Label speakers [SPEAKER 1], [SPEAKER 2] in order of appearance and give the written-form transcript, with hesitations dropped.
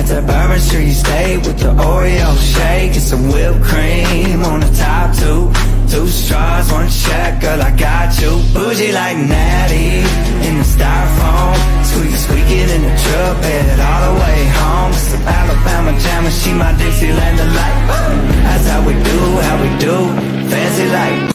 [SPEAKER 1] Got that Bourbon Street steak with the Oreo shake and some whipped cream on the top too. 2 straws, 1 check, girl, I got you. Bougie like Natty in the styrofoam, squeaking in the truck bed all the way home.